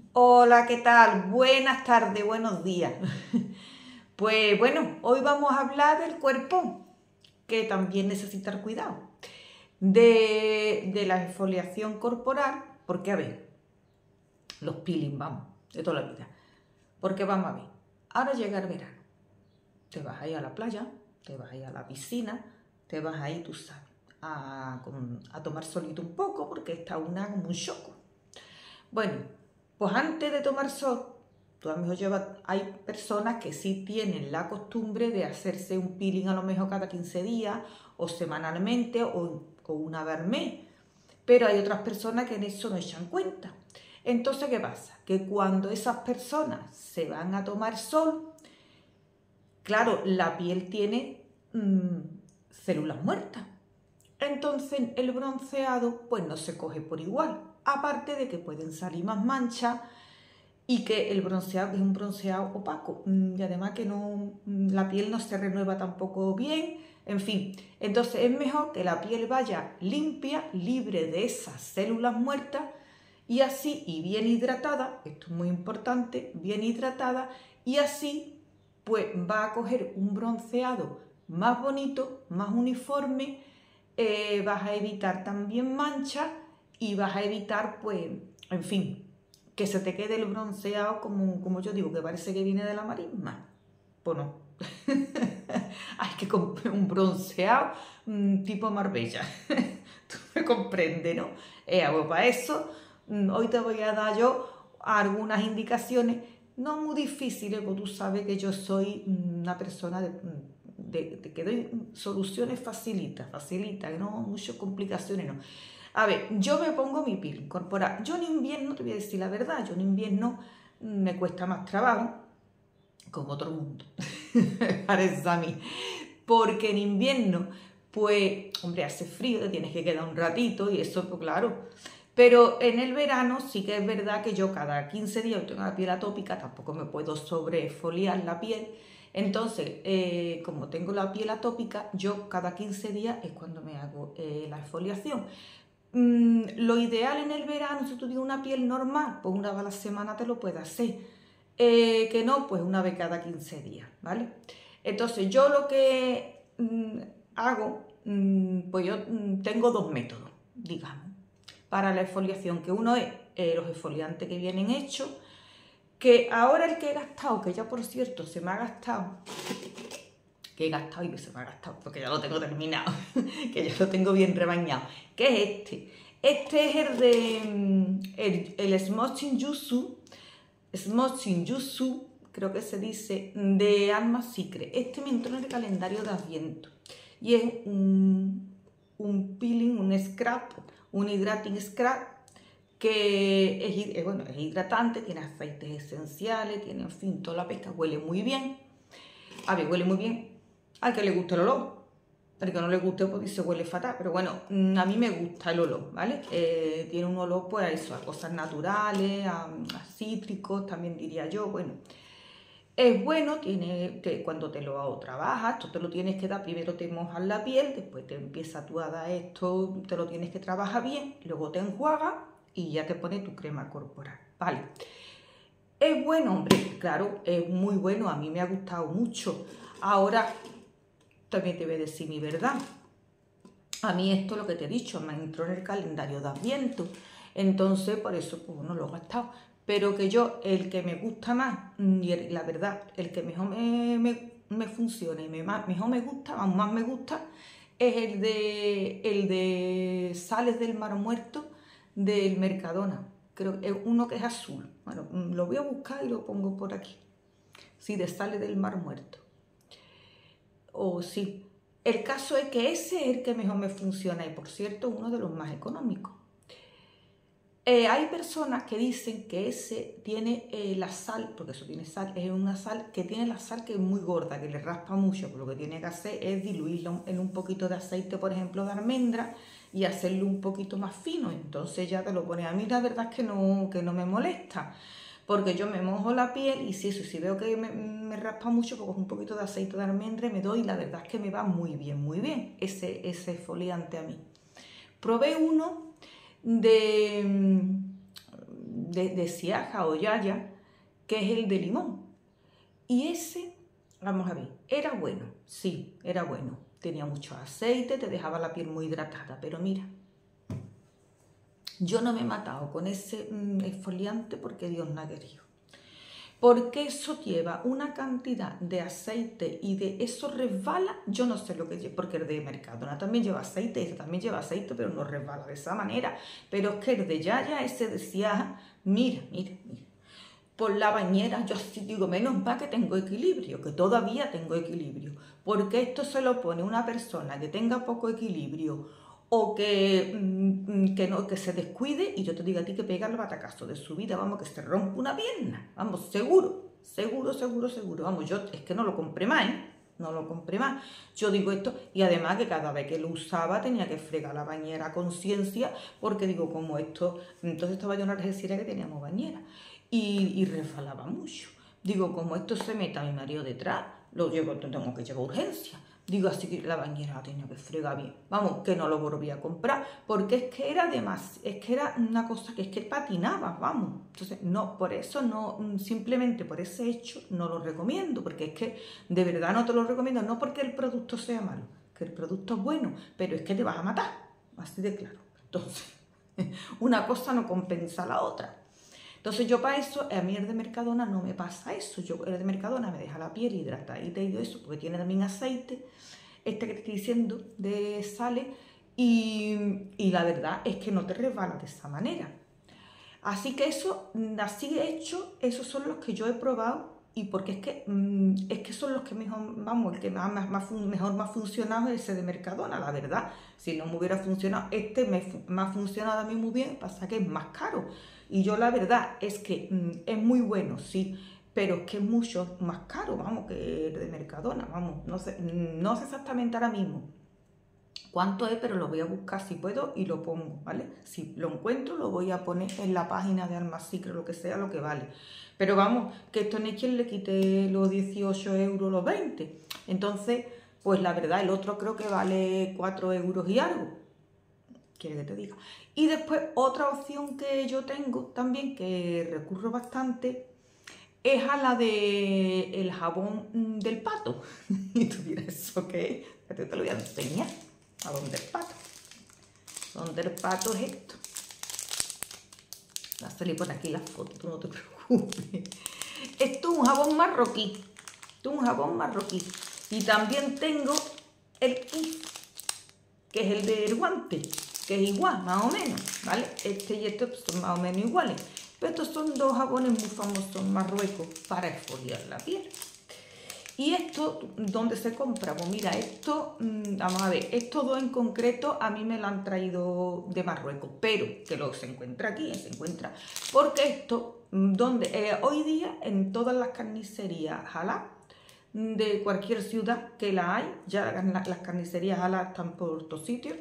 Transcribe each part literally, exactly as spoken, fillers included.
Hola, ¿qué tal? Buenas tardes, buenos días. Pues bueno, hoy vamos a hablar del cuerpo, que también necesita cuidado, de, de la exfoliación corporal, porque a ver, los peeling, vamos, de toda la vida. Porque vamos a ver, ahora llega el verano, te vas a ir a la playa, te vas a ir a la piscina, te vas a ir, tú sabes, a, a tomar solito un poco, porque está una como un choco. Bueno, pues antes de tomar sol, tú a lo mejor llevas, hay personas que sí tienen la costumbre de hacerse un peeling a lo mejor cada quince días o semanalmente o, o una vez al mes, pero hay otras personas que en eso no echan cuenta. Entonces, ¿qué pasa? Que cuando esas personas se van a tomar sol, claro, la piel tiene mmm, células muertas. Entonces el bronceado pues no se coge por igual. Aparte de que pueden salir más manchas y que el bronceado es un bronceado opaco y además que no, la piel no se renueva tampoco bien, en fin. Entonces es mejor que la piel vaya limpia, libre de esas células muertas y así, y bien hidratada, esto es muy importante, bien hidratada, y así pues va a coger un bronceado más bonito, más uniforme, eh, vas a evitar también manchas y vas a evitar pues, en fin, que se te quede el bronceado como, como yo digo, que parece que viene de la marisma. Pues no. Hay que comprar un bronceado mmm, tipo Marbella. Tú me comprendes, ¿no? Eh, pues para eso, mmm, hoy te voy a dar yo algunas indicaciones, no muy difíciles, porque tú sabes que yo soy una persona de, de, de que doy soluciones facilitas, facilitas, no muchas complicaciones, no. A ver, yo me pongo mi piel corporal. Yo en invierno, te voy a decir la verdad, yo en invierno me cuesta más trabajo, como todo el mundo, parece a mí. Porque en invierno, pues, hombre, hace frío, te tienes que quedar un ratito y eso, pues claro. Pero en el verano sí que es verdad que yo cada quince días tengo la piel atópica, tampoco me puedo sobreexfoliar la piel. Entonces, eh, como tengo la piel atópica, yo cada quince días es cuando me hago eh, la exfoliación. Mm, lo ideal en el verano, si tú tienes una piel normal, pues una vez a la semana te lo puedes hacer. Eh, que no, pues una vez cada quince días, ¿vale? Entonces yo lo que mm, hago, mm, pues yo mm, tengo dos métodos, digamos, para la exfoliación, que uno es eh, los exfoliantes que vienen hechos, que ahora el que he gastado, que ya por cierto se me ha gastado, que he gastado y que se me ha gastado, porque ya lo tengo terminado, que ya lo tengo bien rebañado, que es este. Este es el de mm, el, el Smoothing Yuzu, Smoothing Yuzu, creo que se dice, de Alma Secret. Este me entró en el calendario de Adviento y es un, un peeling, un scrub, un hydrating scrub que es, es, bueno, es hidratante, tiene aceites esenciales, tiene, en fin, toda la pesca, huele muy bien. A ver, huele muy bien al que le guste el olor. Al que no le guste, pues dice huele fatal. Pero bueno, a mí me gusta el olor, ¿vale? Eh, tiene un olor, pues, a eso, a cosas naturales, a, a cítricos, también diría yo. Bueno, es bueno, tiene que cuando te lo trabajas, esto te lo tienes que dar, primero te mojas la piel, después te empieza tú a dar esto, te lo tienes que trabajar bien, luego te enjuagas y ya te pones tu crema corporal, ¿vale? Es bueno, hombre, claro, es muy bueno, a mí me ha gustado mucho. Ahora, también te voy a decir mi verdad. A mí esto, lo que te he dicho, me entró en el calendario de Adviento. Entonces, por eso, pues no lo he gastado. Pero que yo, el que me gusta más, y el, la verdad, el que mejor me, me, me funciona y me, mejor me gusta, aún más me gusta, es el de, el de Sales del Mar Muerto del Mercadona. Creo que es uno que es azul. Bueno, lo voy a buscar y lo pongo por aquí. Sí, de Sales del Mar Muerto. O sí. El caso es que ese es el que mejor me funciona y, por cierto, uno de los más económicos. Eh, hay personas que dicen que ese tiene eh, la sal, porque eso tiene sal, es una sal que tiene la sal que es muy gorda, que le raspa mucho, pero lo que tiene que hacer es diluirlo en un poquito de aceite, por ejemplo, de almendra, y hacerlo un poquito más fino, entonces ya te lo pones. A mí la verdad es que no, que no me molesta, porque yo me mojo la piel y si eso, si veo que me, me raspa mucho, pues un poquito de aceite de almendra y me doy, y la verdad es que me va muy bien, muy bien ese, ese exfoliante a mí. Probé uno de, de, de Siaja o Yaya, que es el de limón. Y ese, vamos a ver, era bueno, sí, era bueno. Tenía mucho aceite, te dejaba la piel muy hidratada, pero mira, yo no me he matado con ese mm, exfoliante porque Dios no ha querido. Porque eso lleva una cantidad de aceite y de eso resbala, yo no sé lo que lleva, porque el de Mercadona también lleva aceite, ese también lleva aceite, pero no resbala de esa manera. Pero es que el de Yaya, ese decía, mira, mira, mira, por la bañera, yo así digo, menos mal que tengo equilibrio, que todavía tengo equilibrio, porque esto se lo pone una persona que tenga poco equilibrio o que, mm, que, no, que se descuide y yo te digo a ti que pega el batacazo de su vida, vamos, que se rompe una pierna, vamos, seguro, seguro, seguro, seguro, vamos, yo es que no lo compré más, ¿eh? No lo compré más, yo digo esto, y además que cada vez que lo usaba tenía que fregar la bañera a conciencia, porque digo, como esto, entonces estaba yo en la Algeciras que teníamos bañera, y, y resbalaba mucho, digo, como esto se meta a mi marido detrás, lo llevo, tengo que llevar urgencia. Digo, así que la bañera la tenía que fregar bien. Vamos, que no lo volví a comprar, porque es que era demasiado, es que era una cosa que es que patinaba, vamos. Entonces, no, por eso no, simplemente por ese hecho no lo recomiendo, porque es que de verdad no te lo recomiendo, no porque el producto sea malo, que el producto es bueno, pero es que te vas a matar, así de claro. Entonces, una cosa no compensa a la otra. Entonces yo para eso, a mí el de Mercadona no me pasa eso, yo el de Mercadona me deja la piel hidratadita y eso, porque tiene también aceite, este que te estoy diciendo, de sales, y, y la verdad es que no te resbala de esa manera. Así que eso, así hecho, esos son los que yo he probado, y porque es que, es que son los que mejor, vamos, el que más, más, más, mejor me ha funcionado es ese de Mercadona, la verdad. Si no me hubiera funcionado, este me, me ha funcionado a mí muy bien, pasa que es más caro. Y yo la verdad es que mm, es muy bueno, sí, pero es que es mucho más caro, vamos, que el de Mercadona, vamos, no sé, no sé exactamente ahora mismo cuánto es, pero lo voy a buscar si puedo y lo pongo, ¿vale? Si lo encuentro, lo voy a poner en la página de Almacicre, lo que sea, lo que vale. Pero vamos, que esto no es quien le quite los dieciocho euros, los veinte. Entonces, pues la verdad, el otro creo que vale cuatro euros y algo. Quiere que te diga. Y después otra opción que yo tengo también, que recurro bastante, es a la de el jabón del pato. Y tú dirás, ¿eso qué es? Te lo voy a enseñar. Jabón del pato. Jabón del pato es esto. Va a salir por aquí la foto, tú no te preocupes. Esto es un jabón marroquí. Esto es un jabón marroquí. Y también tengo el Kif, que es el del guante, que es igual, más o menos, ¿vale? Este y este son más o menos iguales. Pero estos son dos jabones muy famosos en Marruecos para exfoliar la piel. Y esto, ¿dónde se compra? Pues mira, esto, vamos a ver, estos dos en concreto a mí me lo han traído de Marruecos, pero que lo se encuentra aquí, se encuentra, porque esto, donde eh, hoy día en todas las carnicerías halal de cualquier ciudad que la hay, ya las, las carnicerías halal están por todos sitios,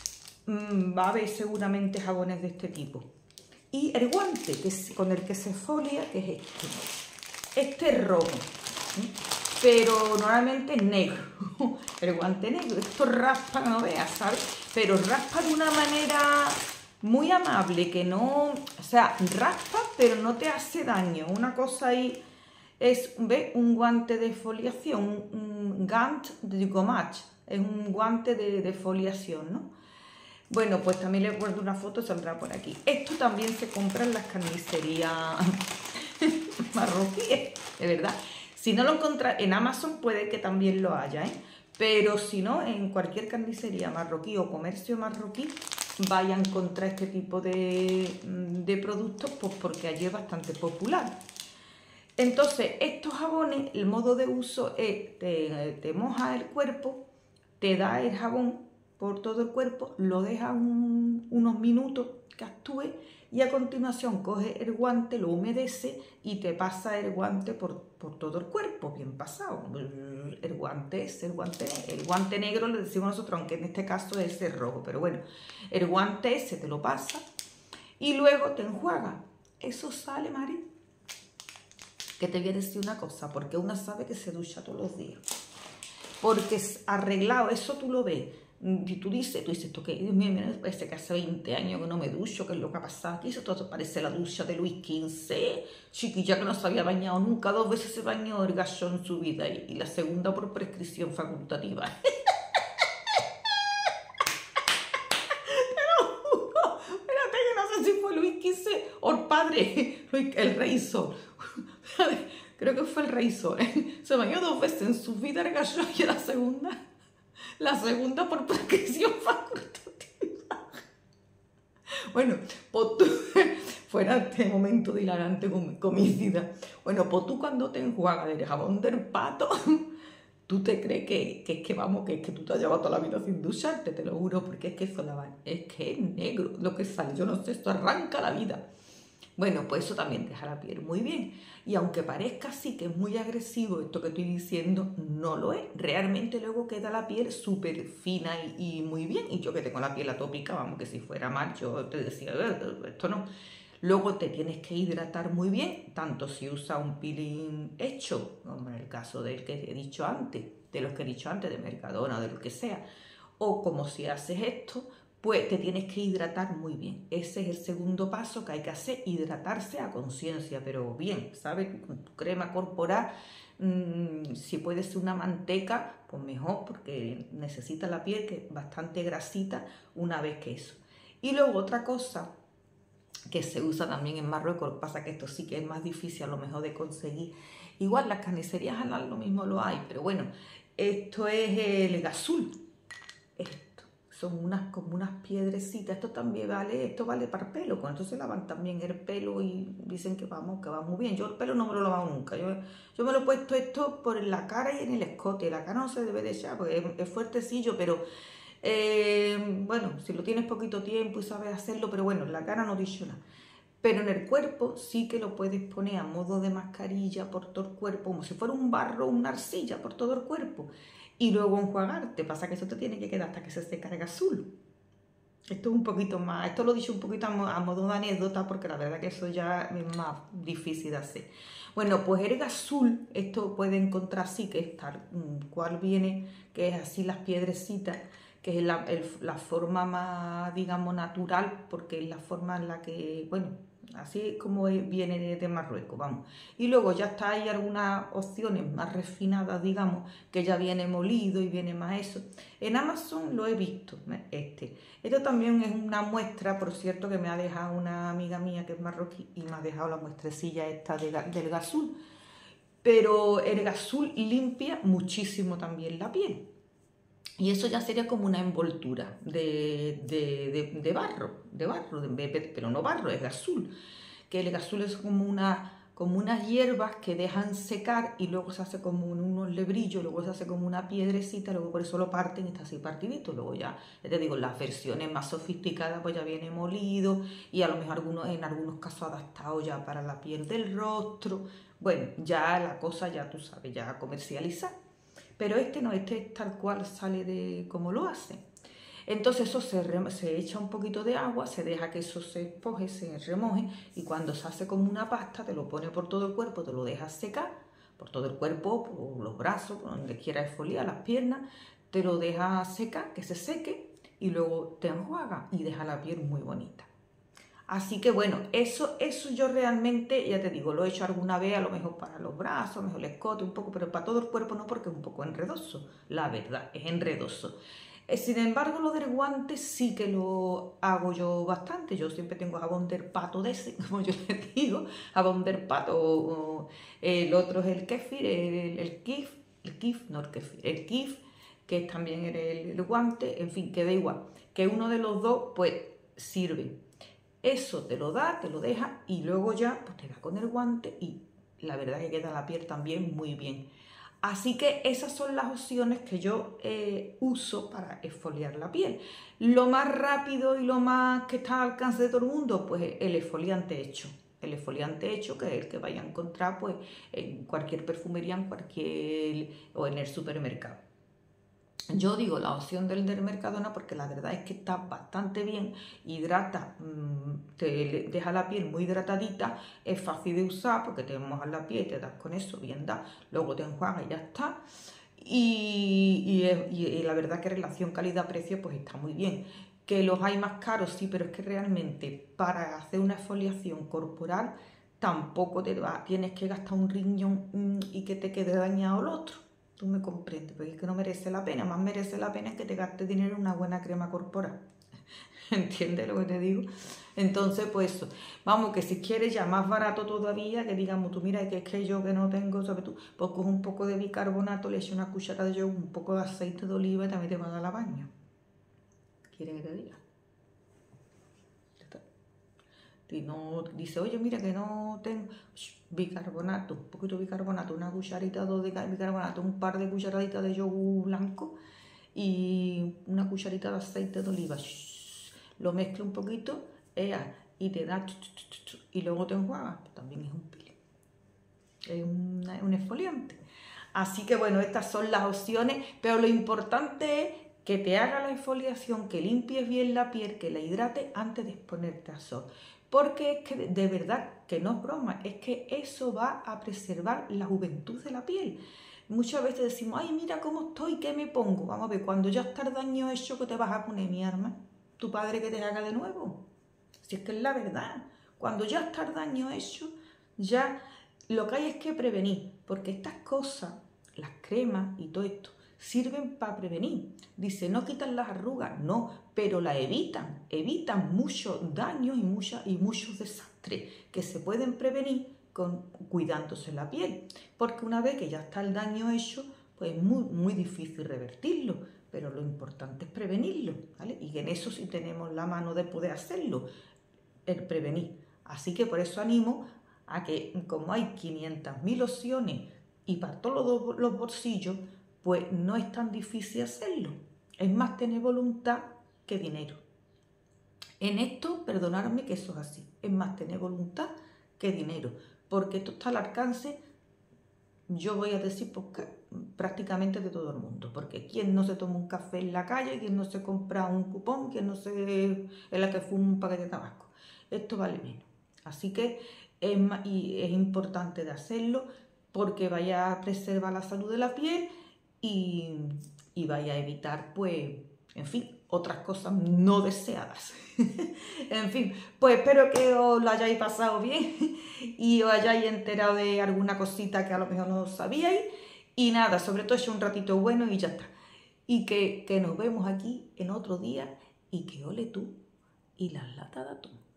va a haber seguramente jabones de este tipo. Y el guante que es, con el que se exfolia, que es este, este es rojo, ¿sí? Pero normalmente es negro, el guante negro, esto raspa, no veas, ¿sabes? Pero raspa de una manera muy amable, que no, o sea, raspa pero no te hace daño, una cosa ahí es, ¿ves? Un guante de foliación, un gant de gommage, es un guante de, de foliación, ¿no? Bueno, pues también le guardo una foto, saldrá por aquí. Esto también se compra en las carnicerías marroquíes, de verdad. Si no lo encontráis en Amazon, puede que también lo haya, ¿eh? Pero si no, en cualquier carnicería marroquí o comercio marroquí, vaya a encontrar este tipo de, de productos, pues porque allí es bastante popular. Entonces, estos jabones, el modo de uso es, te, te mojas el cuerpo, te da el jabón por todo el cuerpo, lo dejas un, unos minutos que actúe y a continuación coges el guante, lo humedece y te pasa el guante por, por todo el cuerpo, bien pasado. El guante es el guante, el guante negro le decimos nosotros, aunque en este caso es el rojo, pero bueno, el guante ese te lo pasa y luego te enjuaga. Eso sale, Mari, que te voy a decir una cosa, porque una sabe que se ducha todos los días. Porque es arreglado, eso tú lo ves, Y tú dices, tú dices, ¿esto qué? Dios mío, mira, parece que hace veinte años que no me ducho, ¿qué es lo que ha pasado aquí? Esto parece la ducha de Luis quince, chiquilla que no se había bañado nunca, dos veces se bañó el gallo en su vida y, y la segunda por prescripción facultativa. Espérate que no sé si fue Luis quince o el padre, el rey Sol. Creo que fue el rey Sol. Se bañó dos veces en su vida el gallo y la segunda... La segunda por prescripción facultativa. Bueno, pues tú, fuera este momento de hilarante comicidad. Bueno, pues tú cuando te enjuagas el jabón del pato, tú te crees que, que es que vamos, que es que tú te has llevado toda la vida sin ducharte, te lo juro, porque es que eso la, es que es negro lo que sale, yo no sé, esto arranca la vida. Bueno, pues eso también deja la piel muy bien. Y aunque parezca así que es muy agresivo esto que estoy diciendo, no lo es. Realmente luego queda la piel súper fina y, y muy bien. Y yo que tengo la piel atópica, vamos, que si fuera mal, yo te decía, esto no. Luego te tienes que hidratar muy bien, tanto si usas un peeling hecho, como en el caso del que he dicho antes, de los que he dicho antes, de Mercadona o de lo que sea, o como si haces esto, pues te tienes que hidratar muy bien. Ese es el segundo paso que hay que hacer, hidratarse a conciencia, pero bien, ¿sabes? Con tu crema corporal, mmm, si puede ser una manteca, pues mejor, porque necesita la piel que es bastante grasita una vez que eso. Y luego otra cosa que se usa también en Marruecos, pasa que esto sí que es más difícil a lo mejor de conseguir. Igual las carnicerías halal lo mismo lo hay, pero bueno, esto es el gasul. Son unas, como unas piedrecitas, esto también vale, esto vale para el pelo, con esto se lavan también el pelo y dicen que vamos, que va muy bien. Yo el pelo no me lo he lavado nunca, yo, yo me lo he puesto esto por la cara y en el escote, la cara no se debe de echar porque es, es fuertecillo, pero eh, bueno, si lo tienes poquito tiempo y sabes hacerlo, pero bueno, en la cara no dicho nada. Pero en el cuerpo sí que lo puedes poner a modo de mascarilla por todo el cuerpo, como si fuera un barro o una arcilla por todo el cuerpo. Y luego enjuagarte, pasa que eso te tiene que quedar hasta que se seque el azul. Esto es un poquito más, esto lo he dicho un poquito a modo de anécdota porque la verdad que eso ya es más difícil de hacer. Bueno, pues el azul, esto puede encontrar así, que es tal cual viene, que es así las piedrecitas, que es la, el, la forma más, digamos, natural, porque es la forma en la que, bueno, así es como viene de, de Marruecos, vamos. Y luego ya está, hay algunas opciones más refinadas, digamos, que ya viene molido y viene más eso. En Amazon lo he visto, este. Esto también es una muestra, por cierto, que me ha dejado una amiga mía que es marroquí y me ha dejado la muestrecilla esta de, del gasul. Pero el gasul limpia muchísimo también la piel. Y eso ya sería como una envoltura de, de, de, de barro, de barro, de, pero no barro, es gasul. Que el gasul es como, una, como unas hierbas que dejan secar y luego se hace como unos lebrillos, luego se hace como una piedrecita, luego por eso lo parten y está así partidito. Luego ya, ya te digo, las versiones más sofisticadas pues ya viene molido y a lo mejor algunos, en algunos casos adaptado ya para la piel del rostro. Bueno, ya la cosa ya tú sabes, ya comercializar. Pero este no, este es tal cual sale de como lo hace. Entonces eso se, re, se echa un poquito de agua, se deja que eso se esponje, se remoje y cuando se hace como una pasta te lo pone por todo el cuerpo, te lo dejas secar, por todo el cuerpo, por los brazos, por donde quieras exfoliar, las piernas, te lo dejas secar, que se seque y luego te enjuaga y deja la piel muy bonita. Así que bueno, eso, eso yo realmente, ya te digo, lo he hecho alguna vez, a lo mejor para los brazos, a lo mejor el escote un poco, pero para todo el cuerpo no, porque es un poco enredoso, la verdad, es enredoso. Eh, sin embargo, lo del guante sí que lo hago yo bastante, yo siempre tengo jabón del pato de ese, como yo les digo, jabón del pato, o, o, el otro es el kefir, el, el kif, el kif, no el kefir, el kif, que es también el, el guante, en fin, que da igual, que uno de los dos pues sirve. Eso te lo da, te lo deja y luego ya pues te da con el guante y la verdad es que queda la piel también muy bien. Así que esas son las opciones que yo eh, uso para exfoliar la piel. Lo más rápido y lo más que está al alcance de todo el mundo, pues el exfoliante hecho. El exfoliante hecho, que es el que vaya a encontrar pues, en cualquier perfumería, en cualquier, o en el supermercado. Yo digo la opción del del Mercadona porque la verdad es que está bastante bien, hidrata, te deja la piel muy hidratadita, es fácil de usar porque te mojas la piel, te das con eso, bien da, luego te enjuagas y ya está. Y, y, es- y- y la verdad que relación calidad-precio pues está muy bien. Que los hay más caros, sí, pero es que realmente para hacer una exfoliación corporal tampoco te va, tienes que gastar un riñón mm, y que te quede dañado el otro. Tú me comprendes, porque es que no merece la pena. Más merece la pena que te gastes dinero en una buena crema corporal. ¿Entiendes lo que te digo? Entonces, pues eso. Vamos, que si quieres ya más barato todavía, que digamos, tú mira, que es que yo que no tengo, ¿sabes tú? Pues coge un poco de bicarbonato, le echa una cuchara de yogur, un poco de aceite de oliva y también te va a dar la baño. ¿Quieres que te diga? Ya está. Si no, dice, oye, mira que no tengo bicarbonato, un poquito de bicarbonato, una cucharita dos de bicarbonato, un par de cucharaditas de yogur blanco y una cucharita de aceite de oliva. Lo mezcla un poquito ea, y te da y luego te enjuagas. También es un peeling, es una- un exfoliante. Así que bueno, estas son las opciones, pero lo importante es que te haga la exfoliación, que limpies bien la piel, que la hidrate antes de exponerte al sol. Porque es que de de verdad que no es broma, es que eso va a preservar la juventud de la piel. Muchas veces decimos, ay, mira cómo estoy, ¿qué me pongo? Vamos a ver, cuando ya está el daño hecho, ¿qué te vas a poner, mi arma? ¿Tu padre que te haga de nuevo? Si es que es la verdad. Cuando ya está el daño hecho, ya lo que hay es que prevenir, porque estas cosas, las cremas y todo esto, sirven para prevenir. Dice, no quitan las arrugas, no, pero la evitan, evitan muchos daños y, mucha, y muchos desastres que se pueden prevenir con, cuidándose la piel. Porque una vez que ya está el daño hecho, pues es muy, muy difícil revertirlo, pero lo importante es prevenirlo, ¿vale? Y en eso sí tenemos la mano de poder hacerlo, el prevenir. Así que por eso animo a que, como hay quinientas mil opciones y para todos los bolsillos, pues no es tan difícil hacerlo. Es más tener voluntad que dinero. En esto, perdonadme que eso es así. Es más tener voluntad que dinero. Porque esto está al alcance, yo voy a decir, porque, prácticamente de todo el mundo. Porque quién no se toma un café en la calle, quién no se compra un cupón, quién no se es la que fuma un paquete de tabaco. Esto vale menos. Así que es, y es importante de hacerlo porque vaya a preservar la salud de la piel y, y vaya a evitar, pues, en fin, otras cosas no deseadas. En fin, pues espero que os lo hayáis pasado bien y os hayáis enterado de alguna cosita que a lo mejor no sabíais. Y nada, sobre todo hecho un ratito bueno y ya está. Y que, que nos vemos aquí en otro día y que ole tú y las latas de atún.